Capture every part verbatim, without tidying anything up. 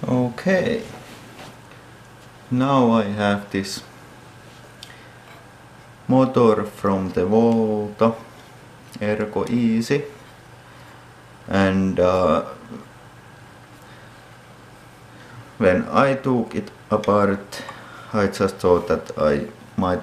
Okay, now I have this motor from the Volta Ergo Easy, and uh, when I took it apart I just thought that I might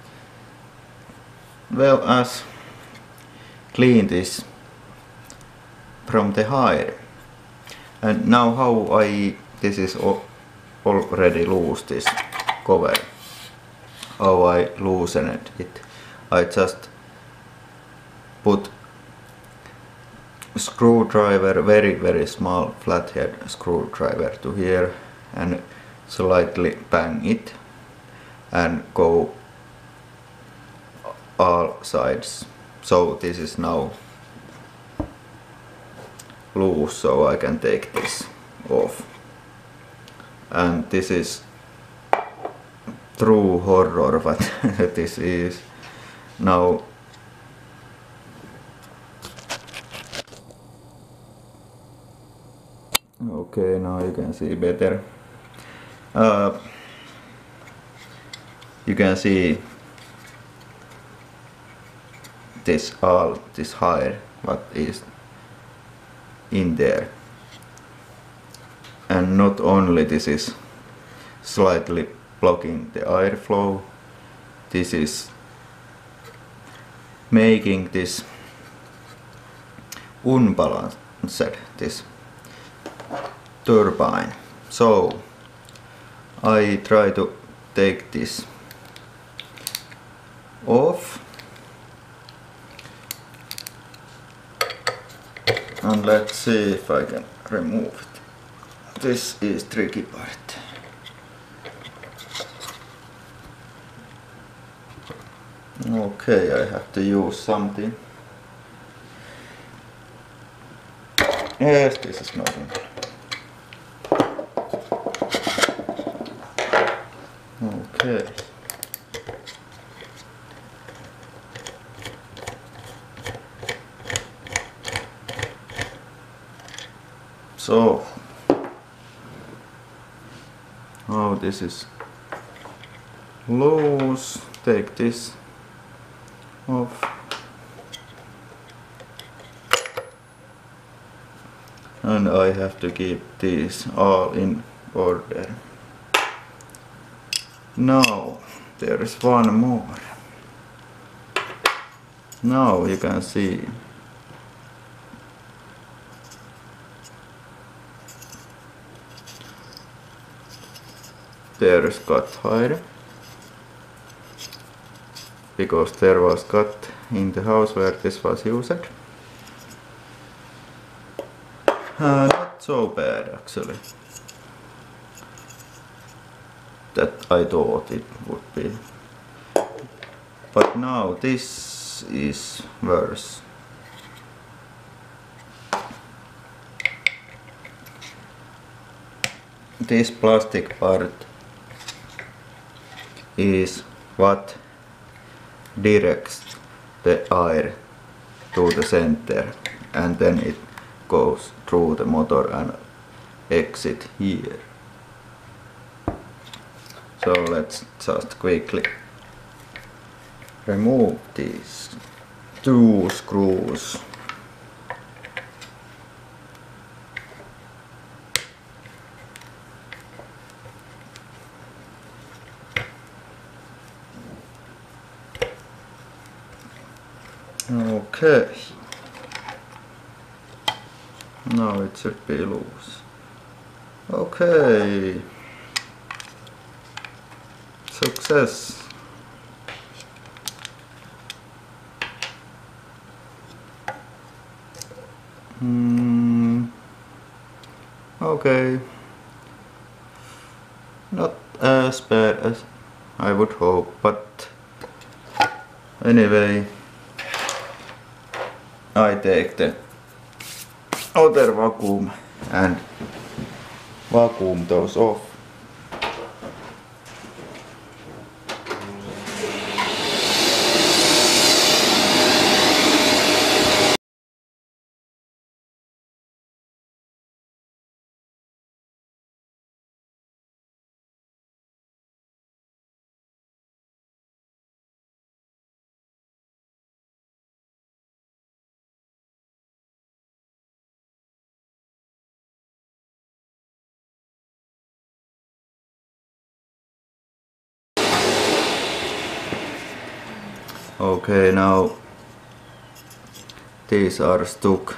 well as clean this from the hide. And now how I this is already loose, this cover, how I loosened it. I just put screwdriver, very very small flathead screwdriver to here and slightly bang it and go all sides. So this is now loose, so I can take this off. And this is true horror what this is. Now okay, now you can see better. Uh, you can see this all this hide what is in there, and not only this is slightly blocking the airflow, this is making this unbalanced, this turbine. So I try to take this off, and let's see if I can remove it. This is tricky part. Okay, I have to use something. Yes, this is not enough. Okay. So, oh, this is loose. Take this off. And I have to keep these all in order. Now, there is one more. Now you can see. There is cut hide, because there was cut in the house where this was used. Uh, not so bad actually, that I thought it would be. But now this is worse. This plastic part is what directs the air to the center, and then it goes through the motor and exit here. So let's just quickly remove these two screws. Okay, now it should be loose. Okay, success. Hmm. Okay, not as bad as I would hope, but anyway, I take the other vacuum and vacuum those off. Okay, now these are stuck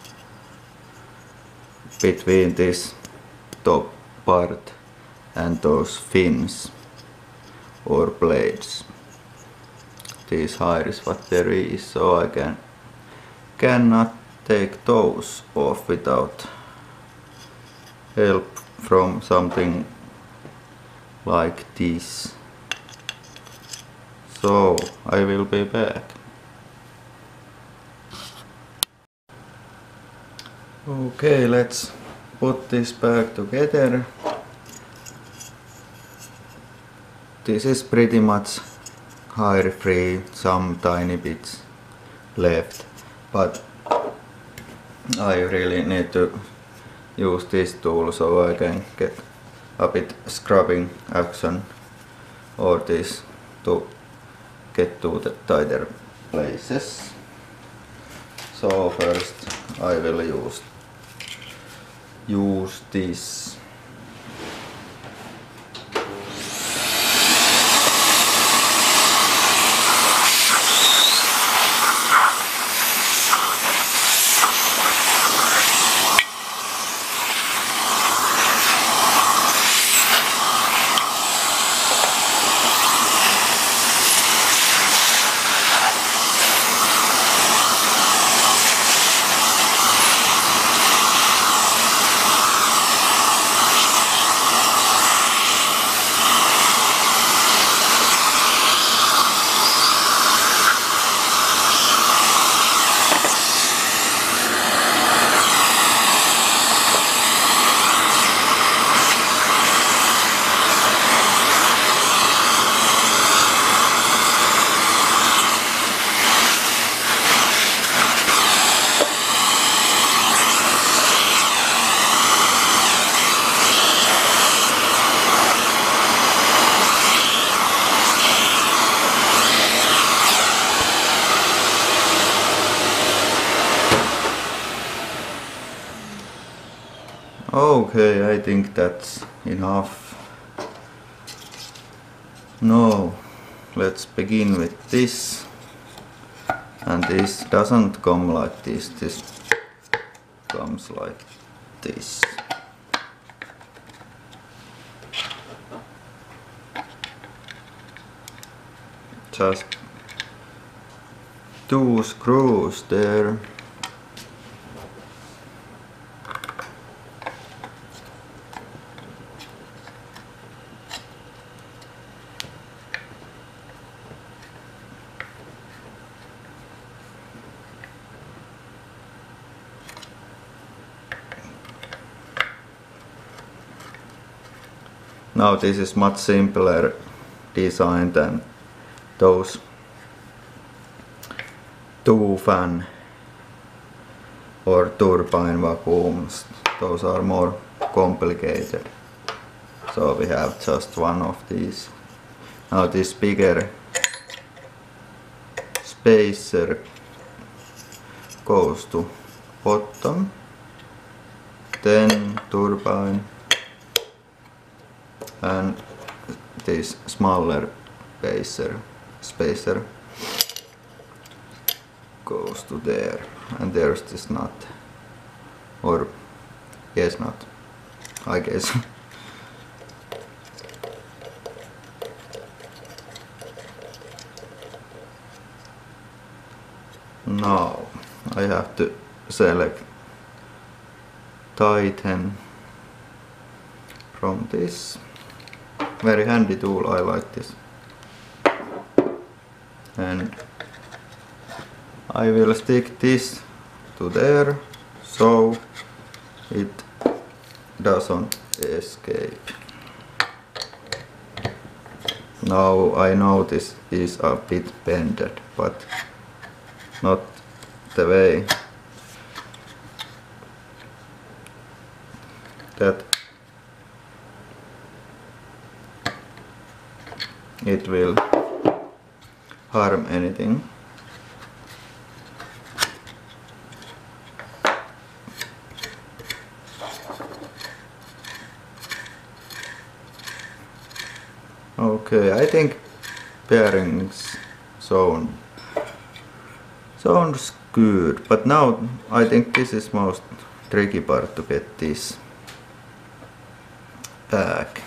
between this top part and those fins or blades. These here is what there is, so I can cannot take those off without help from something like this. So I will be back. Okay, let's put this back together. This is pretty much hair free, some tiny bits left, but I really need to use this tool so I can get a bit scrubbing action or this to get to the tighter places. So first I will use use this. Okay, I think that's enough. Now let's begin with this. And this doesn't come like this, this comes like this. Just two screws there. Now this is much simpler design than those two fan or turbine vacuums. Those are more complicated. So we have just one of these. Now this bigger spacer goes to bottom, then turbine, and this smaller spacer spacer goes to there, and there's this nut, or yes, nut, I guess. Now I have to select tighten from this. Very handy tool, I like this. And I will stick this to there so it doesn't escape. Now I know this is a bit bended, but not the way that it will harm anything. Okay, I think bearings zone Sounds good, but now I think this is most tricky part to get this back.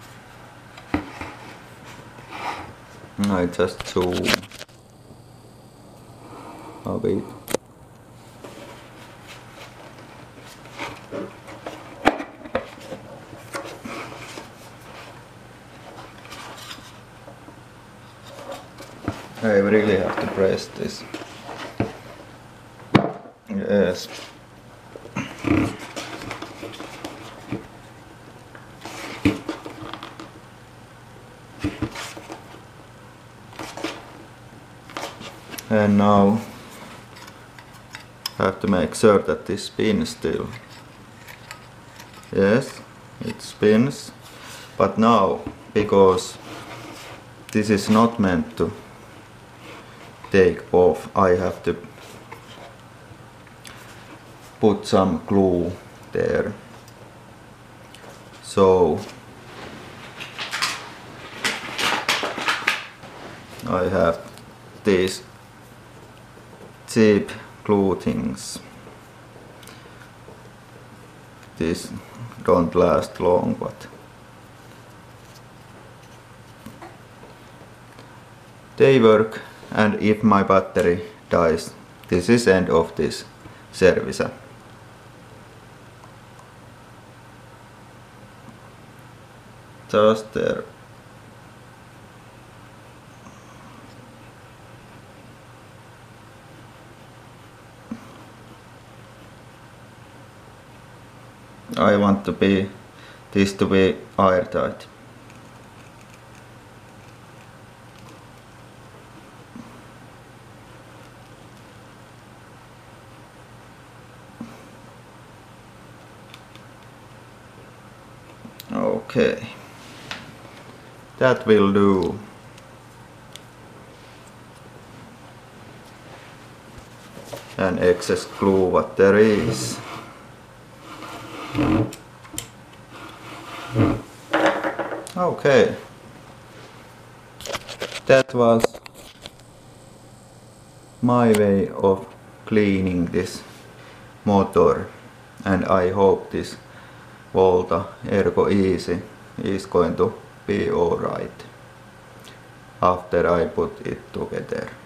I just zoom a bit. I really have to press this. Yes. And now I have to make sure that this spins still. Yes, it spins. But now, because this is not meant to take off, I have to put some glue there. So I have these cheap glue things. These don't last long, but they work, and if my battery dies, this is end of this service. Just there. I want to be this to be airtight. Okay, that will do. And excess glue what there is. Okay, that was my way of cleaning this motor, and I hope this Volta Ergo Easy is going to be alright after I put it together.